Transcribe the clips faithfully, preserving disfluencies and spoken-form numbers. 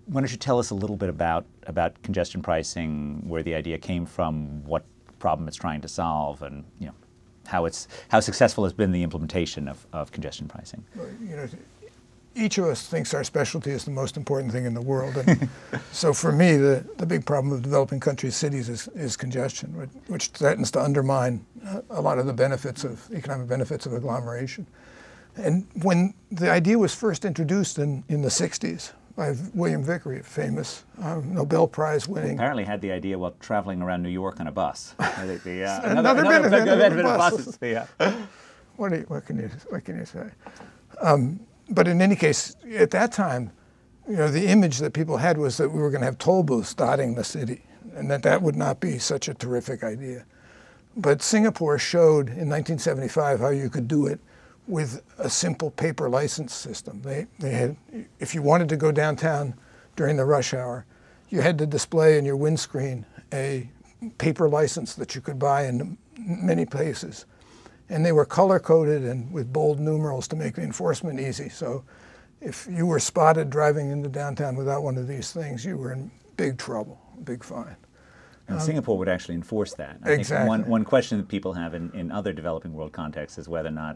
why don't you tell us a little bit about, about congestion pricing, where the idea came from, what problem it's trying to solve, and you know, how, it's, how successful has been the implementation of, of congestion pricing. Well, you know, each of us thinks our specialty is the most important thing in the world. And so for me, the, the big problem of developing country cities is, is congestion, which, which threatens to undermine a lot of the benefits of, economic benefits of agglomeration. And when the idea was first introduced in, in the sixties by William Vickery, a famous uh, Nobel Prize winning. Apparently had the idea while traveling around New York on a bus. I think the, uh, another, another, benefit, another benefit of of buses. buses. Yeah. What, you, what, can you, what can you say? Um, but in any case, at that time, you know, the image that people had was that we were going to have toll booths dotting the city, and that that would not be such a terrific idea. But Singapore showed in nineteen seventy-five how you could do it with a simple paper license system. They, they had, if you wanted to go downtown during the rush hour, you had to display in your windscreen a paper license that you could buy in many places. And they were color-coded and with bold numerals to make the enforcement easy. So if you were spotted driving into downtown without one of these things, you were in big trouble, big fine. And Um, Singapore would actually enforce that. I exactly. think one, one question that people have in, in other developing world contexts is whether or not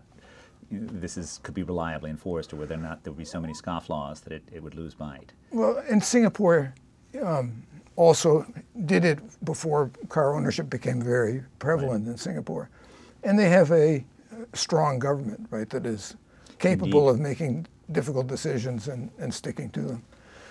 this is, could be reliably enforced, or whether or not there would be so many scofflaws that it, it would lose bite. Well, and Singapore um, also did it before car ownership became very prevalent right. in Singapore. And they have a strong government, right, that is capable Indeed. of making difficult decisions and, and sticking to them.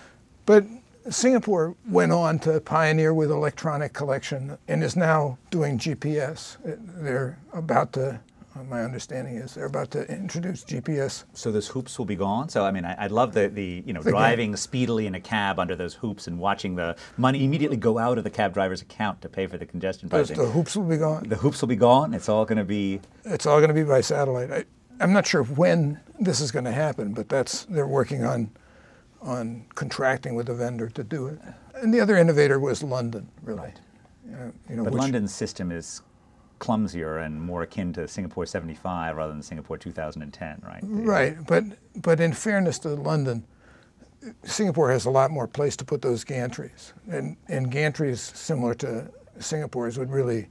But Singapore went on to pioneer with electronic collection and is now doing G P S. They're about to, my understanding is, they're about to introduce G P S. So those hoops will be gone? So, I mean, I, I love the, the, you know, the driving game. speedily in a cab under those hoops and watching the money immediately go out of the cab driver's account to pay for the congestion pricing. The hoops will be gone? The hoops will be gone? It's all going to be... It's all going to be by satellite. I, I'm not sure when this is going to happen, but that's, they're working on, on contracting with a vendor to do it. And the other innovator was London, really. Right. Uh, you know, but which, London's system is clumsier and more akin to Singapore seventy-five rather than Singapore two thousand ten, right? Right, but but in fairness to London, Singapore has a lot more place to put those gantries, and and gantries similar to Singapore's would really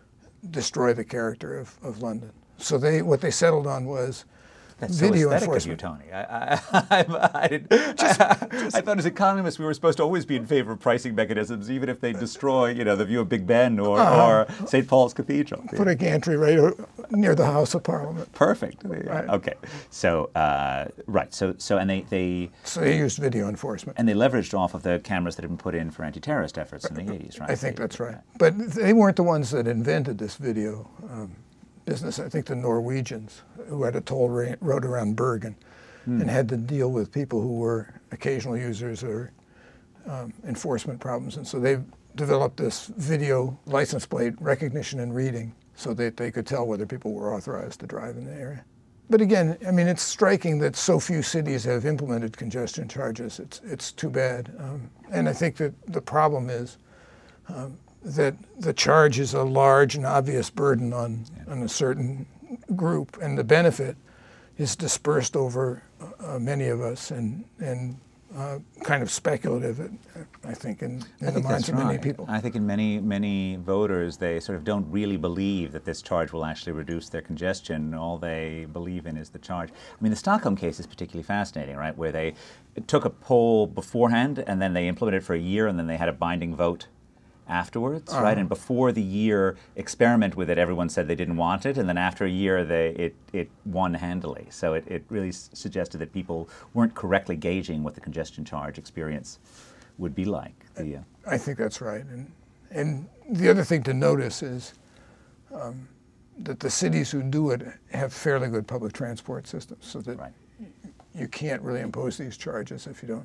destroy the character of, of London. So they what they settled on was That's video so aesthetic enforcement. of you, Tony. I, I, I, I, didn't, just, I, just, I thought as economists we were supposed to always be in favor of pricing mechanisms, even if they destroy, you know, the view of Big Ben or, uh-huh. or Saint Paul's Cathedral. Put a gantry right near the House of Parliament. Perfect. Right. Okay. So uh, right. So so and they, they so they used video enforcement, and they leveraged off of the cameras that had been put in for anti-terrorist efforts in the eighties, right? I think they, that's right. But they weren't the ones that invented this video. Um, business. I think the Norwegians, who had a toll road around Bergen mm. and had to deal with people who were occasional users or um, enforcement problems. And so they developed this video license plate recognition and reading so that they could tell whether people were authorized to drive in the area. But again, I mean, it's striking that so few cities have implemented congestion charges. It's, it's too bad. Um, and I think that the problem is um, that the charge is a large and obvious burden on, on a certain group, and the benefit is dispersed over uh, many of us and, and uh, kind of speculative, I think, in, in I the minds of right. many people. I think in many, many voters, they sort of don't really believe that this charge will actually reduce their congestion. All they believe in is the charge. I mean, the Stockholm case is particularly fascinating, right, where they took a poll beforehand and then they implemented it for a year and then they had a binding vote afterwards, uh-huh. right? And before the year experiment with it, everyone said they didn't want it, and then after a year, they it it won handily. So it, it really s suggested that people weren't correctly gauging what the congestion charge experience would be like. The, uh, I think that's right. And and the other thing to notice is um, that the cities who do it have fairly good public transport systems, so that right. you can't really impose these charges if you don't.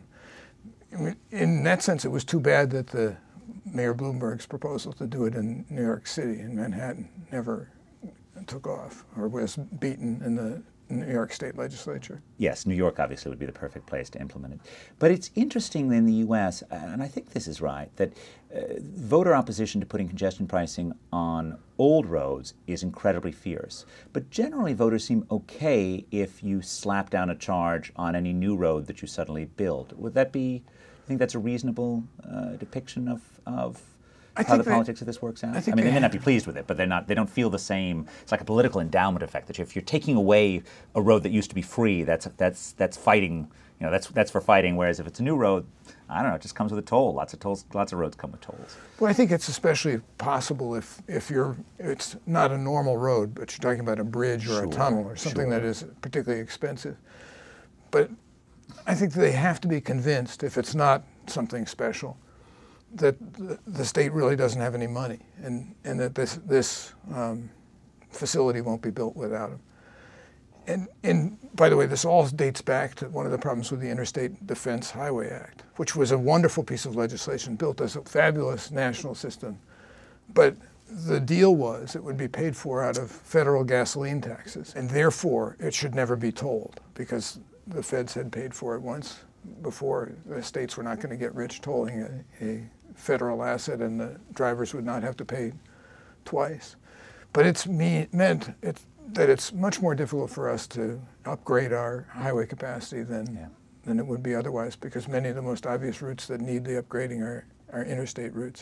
I mean, in that sense, it was too bad that the Mayor Bloomberg's proposal to do it in New York City, in Manhattan, never took off or was beaten in the New York State legislature. Yes, New York obviously would be the perfect place to implement it. But it's interesting in the U S, and I think this is right, that uh, voter opposition to putting congestion pricing on old roads is incredibly fierce. But generally voters seem okay if you slap down a charge on any new road that you suddenly build. Would that be You think that's a reasonable uh, depiction of, of I how the they, politics of this works out? I, I mean, they may not be pleased with it, but they're not. They don't feel the same. It's like a political endowment effect. That if you're taking away a road that used to be free, that's that's that's fighting. You know, that's that's for fighting. Whereas if it's a new road, I don't know, it just comes with a toll. Lots of tolls. Lots of roads come with tolls. Well, I think it's especially possible if if you're it's not a normal road, but you're talking about a bridge or Sure, a tunnel or something sure. that is particularly expensive. But I think they have to be convinced, if it's not something special, that the, the state really doesn't have any money, and, and that this, this um, facility won't be built without them. And, and by the way, this all dates back to one of the problems with the Interstate Defense Highway Act, which was a wonderful piece of legislation built as a fabulous national system. But the deal was it would be paid for out of federal gasoline taxes, and therefore it should never be tolled, because the feds had paid for it once before. The states were not going to get rich tolling a, a federal asset, and the drivers would not have to pay twice. But it's me, meant it, that it's much more difficult for us to upgrade our highway capacity than, Yeah. than it would be otherwise, because many of the most obvious routes that need the upgrading are, are interstate routes.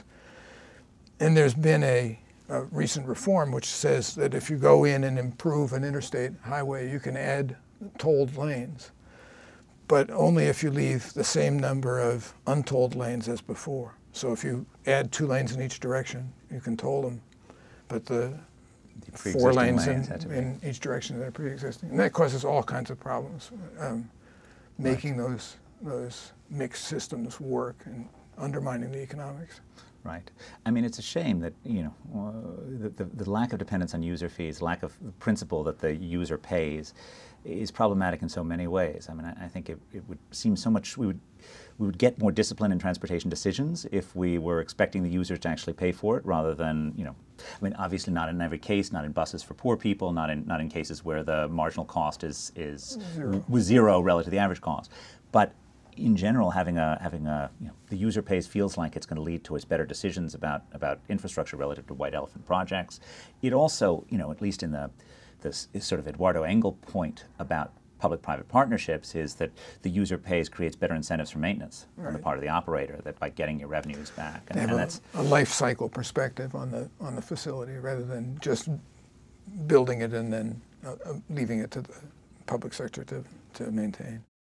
And there's been a, a recent reform which says that if you go in and improve an interstate highway, you can add tolled lanes, but only if you leave the same number of untolled lanes as before. So if you add two lanes in each direction, you can toll them, but the, The four lanes, lanes in, had to be- in each direction that are pre-existing. And that causes all kinds of problems, um, making right. those, those mixed systems work and undermining the economics. Right. I mean, it's a shame that, you know, uh, the, the, the lack of dependence on user fees, lack of principle that the user pays is problematic in so many ways. I mean, I, I think it, it would seem so much, we would, we would get more discipline in transportation decisions if we were expecting the users to actually pay for it rather than, you know, I mean, obviously not in every case, not in buses for poor people, not in, not in cases where the marginal cost is, is Zero. was zero relative to the average cost. But in general, having a having a you know, the user pays feels like it's going to lead towards better decisions about about infrastructure relative to white elephant projects. It also, you know, at least in the this sort of Eduardo Engel point about public-private partnerships, is that the user pays creates better incentives for maintenance right. on the part of the operator, that by getting your revenues back. And, They have and a, that's a life cycle perspective on the on the facility rather than just building it and then uh, uh, leaving it to the public sector to, to maintain.